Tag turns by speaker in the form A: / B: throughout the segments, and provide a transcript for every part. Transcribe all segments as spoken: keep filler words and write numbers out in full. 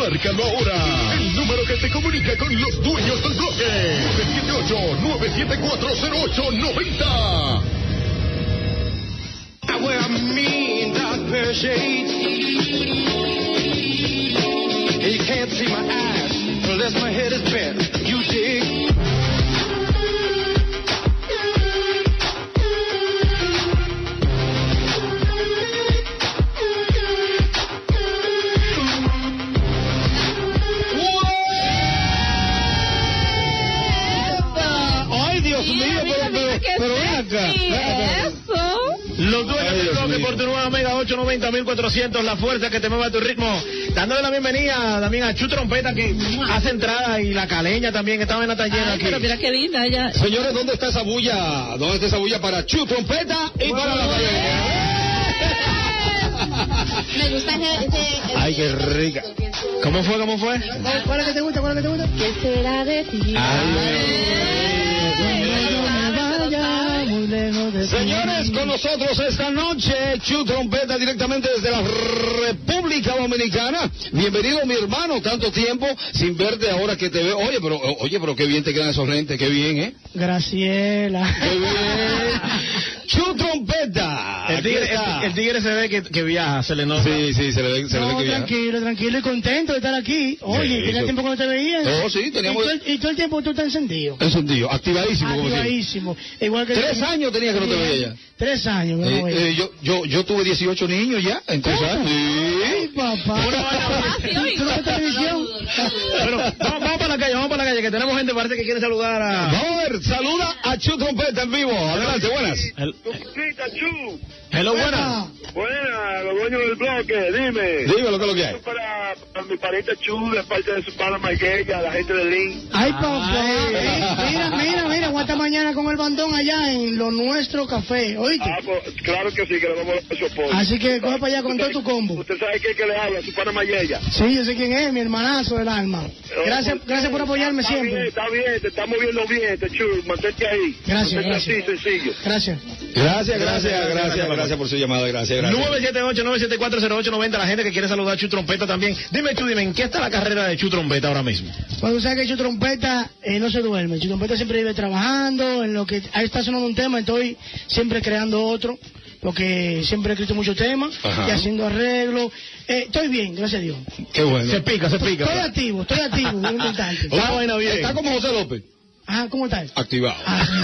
A: Márcalo ahora. El número que te comunica con los dueños del bloque. nueve siete ocho, nueve siete cuatro, cero ocho nueve cero.
B: I wear a mean dark pair of shades. And you can't see my eyes unless my head is bent. You dig?
C: Pero ven acá. Eso.
D: Los dueños del bloque por tu nueva Mega ocho noventa mil cuatrocientos, la fuerza que te mueve a tu ritmo. Dándole la bienvenida también a Chu Trompeta, que hace entrada, y la Caleña también, esta vaina está llena aquí.
C: Pero mira qué linda ella.
E: Señores, ¿dónde está esa bulla? ¿Dónde está esa bulla para Chu Trompeta y para la Caleña?
F: Me gusta ese, ese...
D: Ay, qué rica. ¿Cómo fue, cómo fue?
F: ¿Cuál es que te gusta, cuál es que te gusta? ¿Qué será de ti?
E: Señores, con nosotros esta noche, Chu Trompeta, directamente desde la República Dominicana. Bienvenido, mi hermano, tanto tiempo sin verte, ahora que te veo. Oye, pero oye, pero qué bien te quedan esos lentes, qué bien, ¿eh?
F: Graciela.
E: Qué bien. Chu Trompeta.
D: El tigre, el, el tigre se ve que, que viaja, se le nota.
E: Sí, sí, se le ve, se
F: no,
E: le ve que viaja.
F: Tranquilo, tranquilo y contento de estar aquí. Oye,
E: Sí,
F: tenía
E: eso...
F: tiempo que no te veía.
E: Oh, sí, teníamos...
F: Y todo, el, y todo el tiempo tú estás encendido.
E: Encendido, activadísimo.
F: Activadísimo. Igual que
E: Tres años tenía que no te veía ya.
F: Tres años que no
E: eh,
F: veía.
E: eh, yo, yo, yo tuve dieciocho niños ya, en tres años. Sí.
F: Ay, papá. ¿Tú no ves televisión?
D: Bueno, vamos, vamos para la calle, vamos para la calle, que tenemos gente, parece que quiere saludar a...
E: Vamos a ver, saluda a Chu Trompeta en vivo. Adelante, buenas.
D: El...
G: Chu.
D: Hello, buenas.
G: Buenas, los dueños del bloque, dime.
E: Dime lo que es lo que hay.
G: Para, para mi pariente Chu, de parte de su pana Maigueya, la gente de Lin.
F: Ay, papá. Mira, mira, mira, aguanta mañana con el bandón allá en Lo Nuestro Café, ¿oíste?
G: Ah, pues, claro que sí, que le vamos a dar su apoyo.
F: Así que coge para allá con todo tu combo.
G: ¿Usted sabe quién que le habla? Su pana Maigueya.
F: Sí, yo sé quién es, mi hermanazo del alma. Gracias, gracias por apoyarme
G: está
F: siempre.
G: Bien, está bien, te estamos viendo bien, te Chu, mantente ahí.
F: Gracias,
G: mantente
F: gracias.
G: así, sencillo.
F: Gracias.
E: Gracias, gracias, gracias, gracias por su llamada, gracias, gracias.
D: nueve siete ocho, nueve siete cuatro, cero ocho nueve cero, la gente que quiere saludar a Chu Trompeta también. Dime, Chu, dime, ¿en qué está la carrera de Chu Trompeta ahora mismo?
F: Cuando sabes que Chu Trompeta eh, no se duerme. Chu Trompeta siempre vive trabajando, en lo que ahí está sonando un tema, estoy siempre creando otro, porque siempre he escrito muchos temas. Ajá. Y haciendo arreglos. Eh, estoy bien, gracias a Dios.
E: Qué bueno.
D: Se pica, se pica.
F: Estoy activo, estoy activo, muy importante.
E: Está buena bien. Está como José López.
F: Ah, ¿cómo estás?
E: Activado.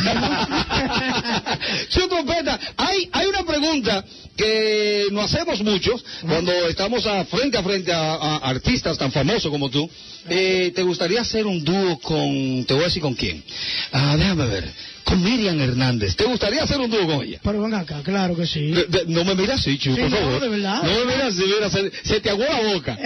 F: Ah.
E: Chu Trompeta, hay, hay una pregunta que nos hacemos muchos cuando estamos a frente a frente a, a artistas tan famosos como tú. Eh, ¿Te gustaría hacer un dúo con, te voy a decir con quién? Ah, déjame ver, con Miriam Hernández. ¿Te gustaría hacer un dúo con ella?
F: Pero ven acá, claro que sí.
E: De, de, no me miras así, Chu,
F: sí,
E: por
F: no,
E: favor.
F: de verdad.
E: No me miras así, mira, se, se te aguó la boca.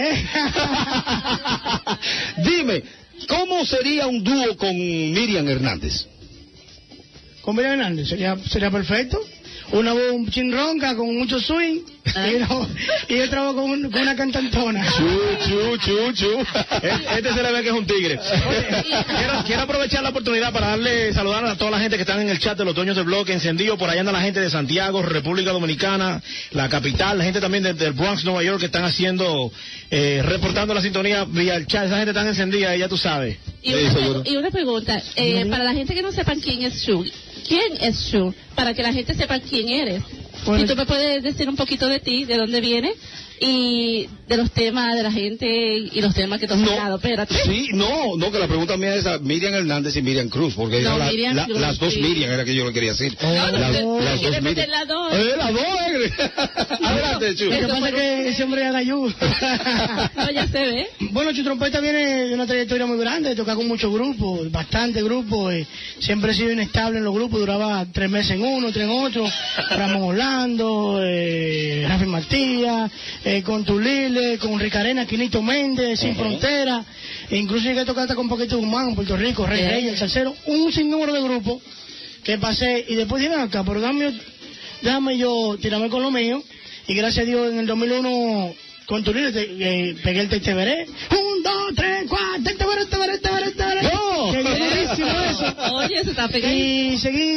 E: Dime, ¿cómo sería un dúo con Miriam Hernández?
F: Con Miriam Hernández sería, sería perfecto. Una voz un chin ronca con mucho swing. Y, no, y yo trabajo con, un, con una cantantona.
D: Chu, chu, chu, chu. Este se le ve que es un tigre. Oye, quiero, quiero aprovechar la oportunidad para darle, saludar a toda la gente que están en el chat de los dueños del bloque encendido. Por allá anda la gente de Santiago, República Dominicana, la capital, la gente también desde el Bronx, Nueva York, que están haciendo, eh, reportando la sintonía vía el chat. Esa gente tan encendida, ya tú sabes.
C: Y una, y una pregunta, eh, para la gente que no sepan quién es Chu, ¿quién es Chu? Para que la gente sepa quién eres. Bueno, si tú me puedes decir un poquito de ti, de dónde vienes y de los temas de la gente y los temas que tú has
E: no,
C: hablado. Espérate.
E: Sí, no, no, que la pregunta mía es a Miriam Hernández y Miriam Cruz, porque
C: no,
E: la,
C: Miriam
E: la,
C: Cruz,
E: las dos
C: sí.
E: Miriam era que yo le quería decir.
C: Oh,
E: las,
C: no,
E: las
C: ¿quiere
E: dos
C: meter
E: Miriam.
C: las dos?
E: Eh, las dos, eh. Adelante, Chu.
F: Lo que pasa es que ese hombre haga ayuda.
C: No, ya se ve.
F: Bueno, Chu Trompeta viene de una trayectoria muy grande, de tocar con muchos grupos, bastante grupos. Eh. Siempre he sido inestable en los grupos, duraba tres meses en uno, tres en otro. Ramón Orlando, eh, Rafi Matías, eh, con Tulile, con Ricarena, Quinito Méndez, Sin uh-huh. Frontera. E incluso llegué a tocar hasta con Paquete Guzmán, en Puerto Rico, Rey Rey, El Salsero, un sinnúmero de grupos que pasé. Y después dije, acá, pero dame, déjame yo tirarme con lo mío. Y gracias a Dios en el dos mil uno con Tulile eh, pegué el Te Veré. Un, dos, tres, cuatro, Te Veré, Te Veré, Te Veré, Te Veré.
E: ¡No!
F: Que buenísimo eso.
C: Oye, se está pegando.
F: Y seguí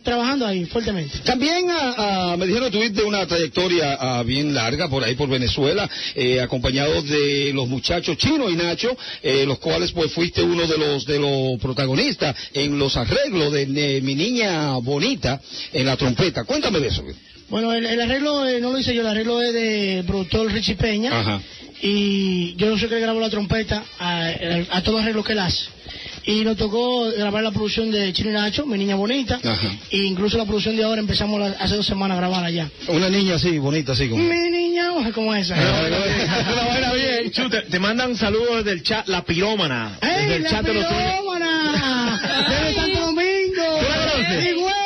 F: trabajando ahí fuertemente.
E: También a, a, me dijeron que tuviste una trayectoria a, bien larga por ahí por Venezuela, eh, acompañado de los muchachos Chino y Nacho, eh, los cuales pues fuiste uno de los de los protagonistas en los arreglos de, de Mi Niña Bonita en la trompeta. Cuéntame de eso.
F: Bueno, el, el arreglo eh, no lo hice yo, el arreglo es del productor Richie Peña.
E: Ajá.
F: Y yo no sé qué grabó la trompeta a, a, a todo arreglo que él hace. Y nos tocó grabar la producción de Chino y Nacho, Mi Niña Bonita.
E: Ajá.
F: E incluso la producción de ahora empezamos la, hace dos semanas a grabarla ya.
E: Una niña así, bonita, así como.
F: Mi niña, como esa.
D: Una buena bien. Chu, te, te mandan saludos desde el chat, la pirómana.
F: ¡Ey,
D: desde el
F: la
D: chat de los
F: pirómana! ¡Desde Santo Domingo!
D: ¿Tú la conoces?
F: ¡Sí, güey!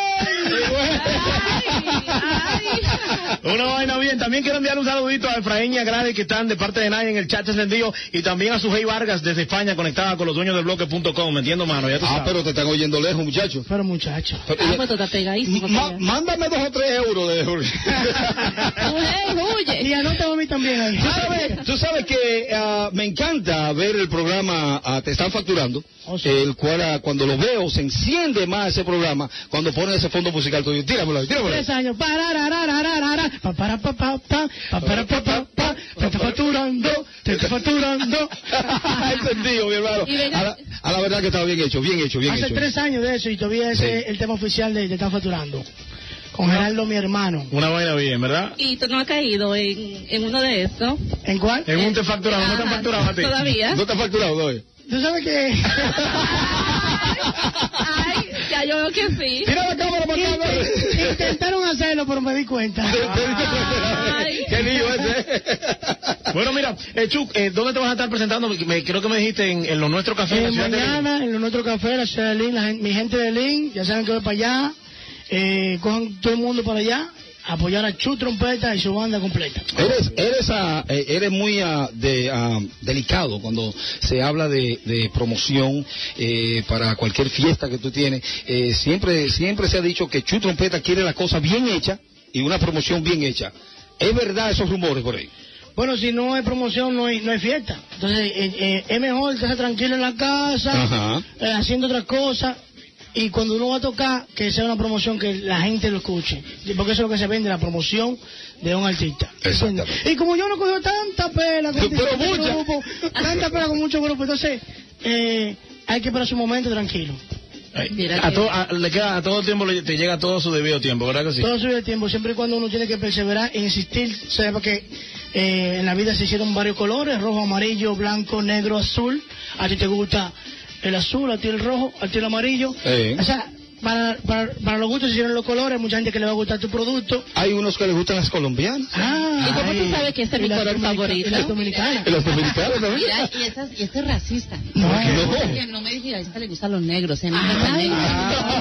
D: Una vaina bien. También quiero enviar un saludito a Efraín y a Grady, que están de parte de Nadie en el chat encendido, y también a Sujei Vargas desde España, conectada con los dueños del bloque punto com, metiendo mano, ya tú
E: Ah,
D: sabes.
E: pero te están oyendo lejos, muchachos.
F: Pero muchachos.
C: Ah, pues tú estás pegadísimo.
E: Ma- mándame dos o tres euros de
C: Huye.
F: Y anótame a mí también ahí.
E: Tú sabes, tú sabes que uh, me encanta ver el programa uh, Te Están Facturando,
F: Oh, sí.
E: el cual uh, cuando lo veo se enciende más ese programa cuando pone ese fondo musical tuyo. Tíramelo ahí, tíramelo ahí.
F: Tres años. Parararararara, pa, para, pa, pa, pa, pa, para, pa, pa, pa, te está facturando, te está facturando.
E: Entendido, mi hermano.
C: Y venga-
E: A la, a la verdad que está bien hecho, bien hecho, bien
F: Hace
E: hecho.
F: tres años de eso y todavía ese
E: Sí.
F: es el tema oficial de Te Están Facturando. Con Gerardo, mi hermano.
D: Una vaina bien, ¿verdad?
C: Y tú no has caído en, en uno de estos.
F: ¿En cuál?
D: En un te facturado, no te han
C: Ajá,
D: facturado a ti.
C: Todavía.
E: ¿No te ha facturado, doy?
F: ¿Tú sabes que
C: Ay, ya yo veo que sí.
E: Tira la cámara para acá,
F: Intent- intentaron hacerlo, pero me di cuenta?
C: Ay.
E: Qué lío ese.
D: Bueno, mira, eh, Chuck, eh, ¿dónde te vas a estar presentando? Me, creo que me dijiste en, en Lo Nuestro Café, en la
F: Eh,
D: ciudad de Lima.
F: mañana, en nuestro café, la ciudad de Lynn, la gen- mi gente de Lynn, ya saben que voy para allá. Eh, cojan todo el mundo para allá, apoyar a Chu Trompeta y su banda completa.
E: Eres, eres, ah, eh, eres muy ah, de, ah, delicado cuando se habla de, de promoción eh, para cualquier fiesta que tú tienes. Eh, siempre, siempre se ha dicho que Chu Trompeta quiere la cosa bien hecha y una promoción bien hecha. ¿Es verdad esos rumores por ahí?
F: Bueno, si no hay promoción, no hay, no hay fiesta. Entonces, eh, eh, es mejor estar tranquilo en la casa,
E: Ajá.
F: eh, haciendo otras cosas. Y cuando uno va a tocar, que sea una promoción que la gente lo escuche. Porque eso es lo que se vende, la promoción de un artista.
E: Exactamente.
F: ¿Entiendes? Y como yo no cogido tanta pela con
E: Pero
F: mucho
E: mucha.
F: grupo, tanta pela con muchos grupos, entonces eh, hay que esperar su momento tranquilo.
D: Ay,
C: Mira
D: a,
C: que-
D: to- a- le queda, a todo el tiempo le- te llega todo su debido tiempo, ¿verdad que sí?
F: Todo sube el tiempo, siempre y cuando uno tiene que perseverar e insistir, sepa que eh, en la vida se hicieron varios colores, rojo, amarillo, blanco, negro, azul. A ti te gusta el azul, a ti el rojo, a ti el amarillo.
E: Eh.
F: O sea, para, para, para los gustos se hicieron los colores, hay mucha gente que le va a gustar tu producto.
E: Hay unos que les gustan las colombianas.
F: Ah,
C: ¿Y cómo
F: ay.
C: tú sabes que ese es mi
F: Y las
C: color
F: dominica-
C: favorito?
F: y las dominicanas.
E: ¿Y los dominicanos también?
H: Mira, y, esas, y este es racista.
F: No.
E: No.
H: Que no me diga, a esta le gustan los negros, a mí me gustan
F: Ay.
H: negros.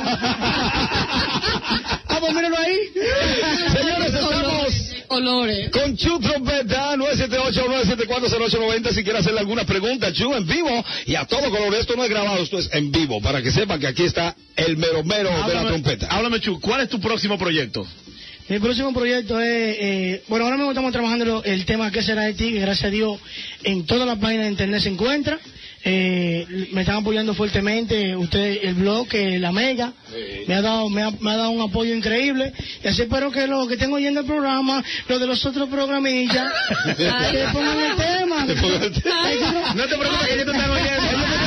F: Ah, pues míralo ahí.
E: Señores, estamos
H: Colores.
E: con Chu Trompeta, nueve siete ocho, nueve siete cuatro, cero ocho nueve cero. Si quiere hacerle alguna pregunta, Chu, en vivo. Y a todo color, esto no es grabado, esto es en vivo. Para que sepan que aquí está el mero mero de la
D: Háblame,
E: trompeta.
D: háblame, Chuck, ¿cuál es tu próximo proyecto?
F: Mi próximo proyecto es, eh, bueno, ahora mismo estamos trabajando lo- el tema ¿Qué será de ti? Que gracias a Dios en todas las páginas de internet se encuentra. Eh, me están apoyando fuertemente usted, el blog, eh, la Mega, me ha dado me ha, me ha dado un apoyo increíble y así espero que los que estén oyendo el programa, los de los otros programillas, que pongan el tema.
E: Te pongo el tema.
D: No te preocupes que yo te están oyendo.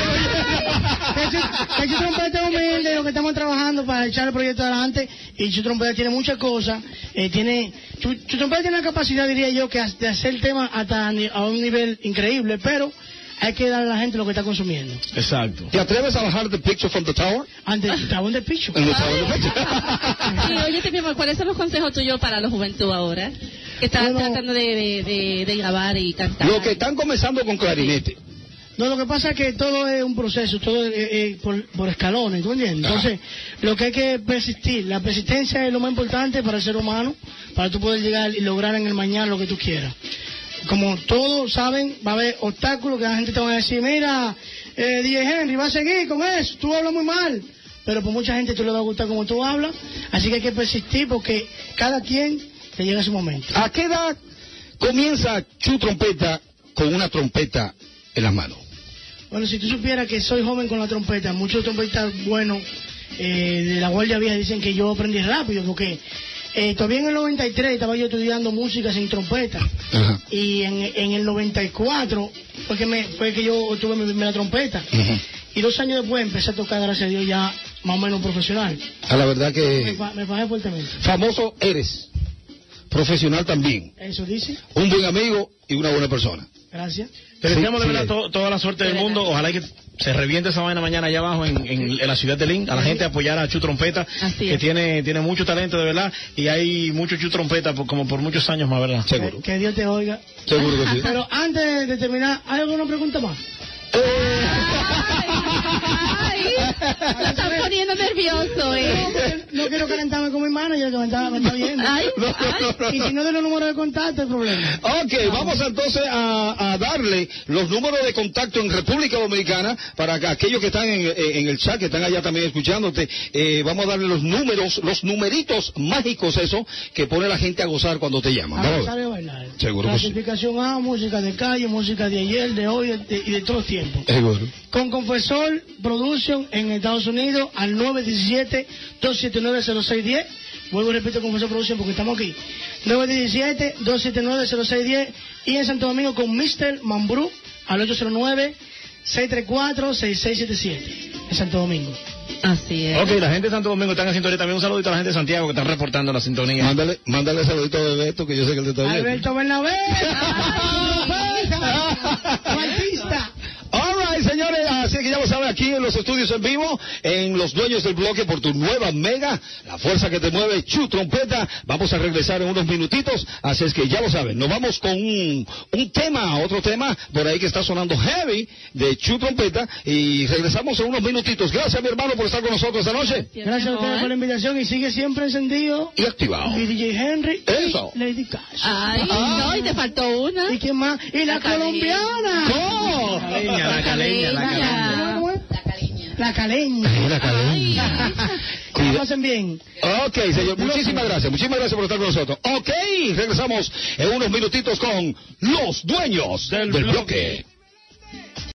F: Que Chu Trompeta es humilde, lo que estamos trabajando para echar el proyecto adelante. Y Chu Trompeta tiene muchas cosas. Eh, tiene Chu, Chu Trompeta tiene la capacidad, diría yo, que de hacer temas hasta a, ni- a un nivel increíble, pero hay que darle a la gente lo que está consumiendo.
D: Exacto.
E: ¿Te atreves a bajar the picture from the tower?
F: Antes estaba un despicho.
E: En the tower of the picture.
C: Y oye, mi amor, ¿cuáles son los consejos tuyos para la juventud ahora? Que están
F: Bueno.
C: tratando de, de, de, de grabar y cantar.
E: Los que están comenzando con clarinete.
F: No, lo que pasa es que todo es un proceso, todo es eh, por, por escalones, ¿tú entiendes? Entonces, lo que hay que persistir, la persistencia es lo más importante para el ser humano, para tú poder llegar y lograr en el mañana lo que tú quieras. Como todos saben, va a haber obstáculos que la gente te va a decir, mira, eh, D J Henry, va a seguir con eso, tú hablas muy mal. Pero por mucha gente tú le va a gustar como tú hablas, así que hay que persistir porque cada quien te llega a su momento.
E: ¿A qué edad comienza Chu Trompeta con una trompeta en las manos?
F: Bueno, si tú supieras que soy joven con la trompeta, muchos trompetas buenos eh, de la Guardia Vieja dicen que yo aprendí rápido, porque eh, todavía en el noventa y tres estaba yo estudiando música sin trompeta. Ajá. Y en, en el noventa y cuatro fue que, me, fue que yo tuve mi primera trompeta. Ajá. Y dos años después empecé a tocar, gracias a Dios, ya más o menos profesional.
E: A la verdad que...
F: Me, fa, me fajé fuertemente.
E: Famoso eres. Profesional también.
F: Eso dice.
E: Un buen amigo y una buena persona.
F: Gracias.
D: Te deseamos sí, de verdad sí, to, toda la suerte del mundo. Ojalá que se reviente esa vaina mañana allá abajo en, en, en la ciudad de Lynn. A la gente apoyar a Chu Trompeta, Así que tiene tiene mucho talento de verdad. Y hay mucho Chu Trompeta por, como por muchos años más, ¿verdad?
F: Seguro. Que, que Dios te oiga.
E: Seguro que sí.
F: Pero antes de terminar, ¿hay alguna pregunta más?
C: Ay, lo están poniendo nervioso, eh.
F: No, no quiero calentarme con mi manager que me está, me está viendo.
C: Ay,
F: ay. Y si no de los números de contacto, el problema.
E: Ok, vamos entonces a, a darle los números de contacto en República Dominicana para que aquellos que están en, en el chat, que están allá también escuchándote. Eh, vamos a darle los números, los numeritos mágicos, eso, que pone la gente a gozar cuando te llaman.
F: A gozar y bailar.
E: Seguro que sí.
F: Clasificación A, música de calle, música de ayer, de hoy de, y de todos los tiempos.
E: Seguro.
F: Con Confesor Production en Estados Unidos al nueve uno siete, dos siete nueve, cero seis uno cero. Vuelvo y repito, Confesor Production porque estamos aquí. nueve uno siete, dos siete nueve, cero seis uno cero. Y en Santo Domingo con mister Mambrú al ocho cero nueve, seis tres cuatro, seis seis siete siete. En Santo Domingo.
C: Así es.
D: Ok, la gente de Santo Domingo está en sintonía. También un saludito a la gente de Santiago que están reportando la sintonía.
E: Mándale, mándale saludito a Bebeto, que yo sé que él te está viendo.
F: Alberto Bernabé. Artista.
E: All right, señores, así que ya lo saben, aquí en los estudios en vivo, en Los Dueños del Bloque, por tu nueva Mega, la fuerza que te mueve, Chu Trompeta. Vamos a regresar en unos minutitos, así es que ya lo saben, nos vamos con un, un tema, otro tema, por ahí que está sonando heavy, de Chu Trompeta, y regresamos en unos minutitos. Gracias, mi hermano, por estar con nosotros esta noche.
F: Gracias a ustedes por la invitación, y sigue siempre encendido.
E: Y activado.
F: Y D J Henry.
E: Eso.
F: Y Lady Cash.
C: Ay,
F: ah.
C: no, y te faltó una.
F: ¿Y quién más? Y la, la colombiana.
E: ¿Cómo?
D: La caleña, la caleña, la caleña.
F: La caleña.
E: La caleña.
F: Que la pasen bien.
E: Ok, señor, muchísimas gracias, muchísimas gracias por estar con nosotros. Ok, regresamos en unos minutitos con Los Dueños del, del Bloque.